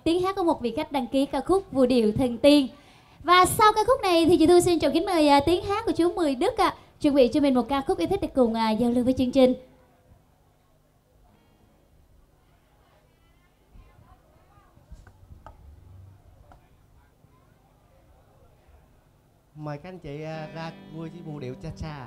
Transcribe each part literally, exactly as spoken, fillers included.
tiếng hát của một vị khách đăng ký ca khúc Vũ điệu thần tiên. Và sau ca khúc này thì chị Thu xin chào kính mời uh, tiếng hát của chú Mười Đức ạ. À. Chuẩn bị cho mình một ca khúc yêu thích để cùng uh, giao lưu với chương trình. Mời các anh chị uh, ra vui với vũ điệu cha cha.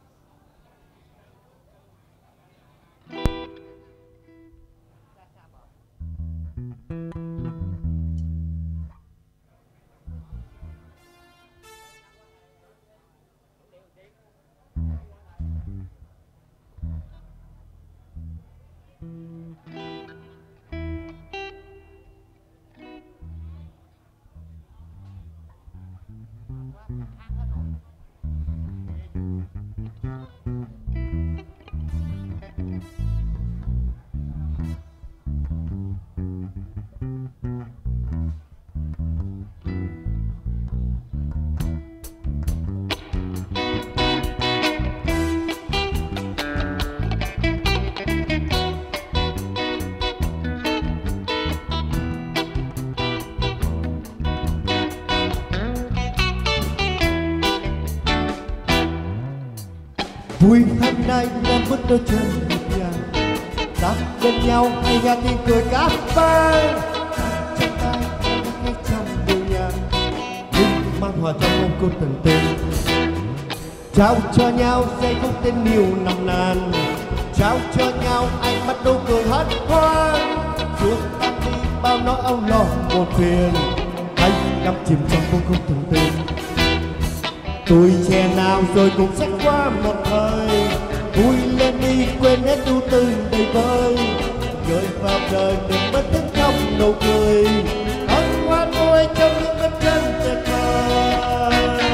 Vui hôm nay em bước đôi chân nhịp nhàng, đắp bên nhau hay ra tiếng cười cát vang, trong tay hay trong điệu nhạc, nhưng mang hòa trong mong cô tình tình. Trao cho nhau giây phút tên nhiều nồng nàn, trao cho nhau ánh mắt nụ cười hết hoang, xua tan đi bao nỗi âu lo buồn phiền, hãy đắm chìm trong vô khúc tình tình. Tuổi trẻ nào rồi cũng sẽ qua một thời, vui lên đi quên hết ưu tư đầy vơi, gửi vào đời đừng mất thức trong nụ cười, hân hoan vui trong những bức tranh tuyệt vời.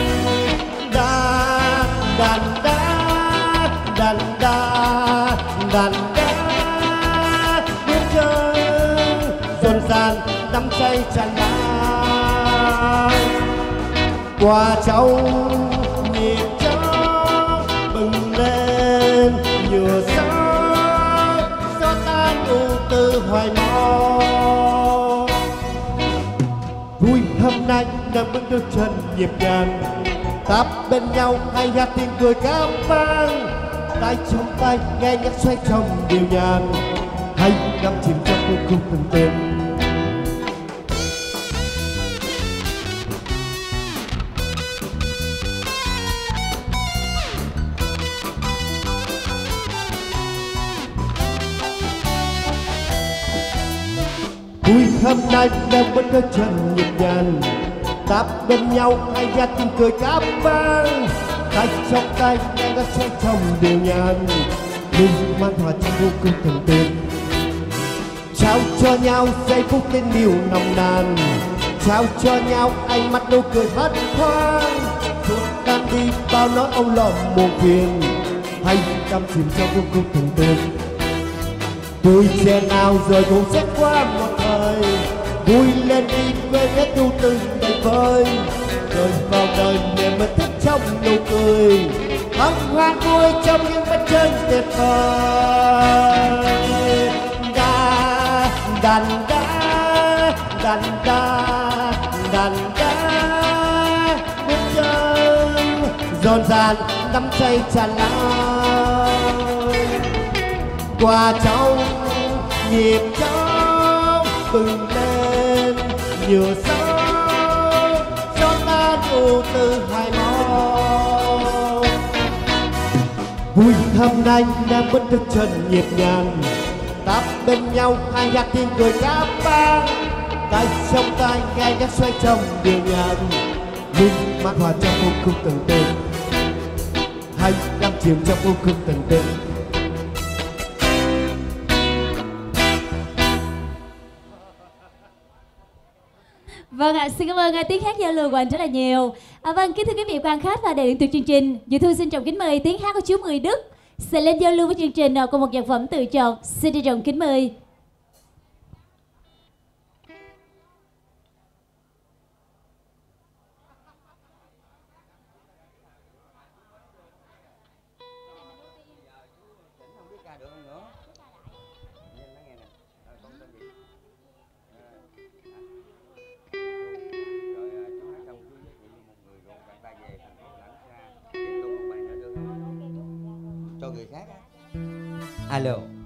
Đàn đàn đá đàn đá đàn đá bước chân rộn ràng đắm say tràn lan qua trong nhịp chớp bừng lên nhựa sáng gió tan ưu tư hoài mong. Vui hôm nay đang bước đôi chân nhịp nhàng, táp bên nhau hay ra tiếng cười cám vang, tay trong tay nghe nhạc xoay trong điệu nhàn, hay đắm chìm trong khúc khúc tình tình. Vui hôm nay đang bước đôi chân nhịp nhàng, táp bên nhau hay ra tiếng cười cám vang, tay trong tay nghe nó xoay trong điệu nhàn, nhưng mang hòa trong vô cùng tình tình. Trao cho nhau giây phút tên yêu nồng nàn, trao cho nhau ánh mắt nụ cười hết hoang, xua tan đi bao nỗi âu lo muộn phiền, hay đắm chìm trong vô cùng tình tình. Tuổi trẻ nào rồi cũng sẽ qua một thời, vui lên đi quên hết ưu tư đầy vơi, rồi vào đời niềm mơ thức trong nụ cười, hân hoan vui trong những bức tranh tuyệt vời. Đàn đàn đá đàn đá đàn đá bước chân rộn ràng đắm say tràn lan qua trong nhịp chớp bừng lên nhựa sáng cho ta ưu tư hai mong. Vui hôm nay đang bước đôi chân nhịp nhàng, táp bên nhau hai nhạc tiếng cười cám vang, tay trong tay nghe nhạc xoay trong điệu nhạc, nhưng mang hòa trong khúc khúc tình tình, hay đắm chìm trong khúc khúc tình tình. Vâng ạ, à, xin cảm ơn uh, tiếng hát giao lưu của anh rất là nhiều. À, vâng, kính thưa quý vị quan khách và đại diện từ chương trình, Diệu Thu xin trọng kính mời tiếng hát của chú Mười Đức sẽ lên giao lưu với chương trình uh, của một nhạc phẩm tự chọn. Xin trân trọng kính mời. người khác á. Alo.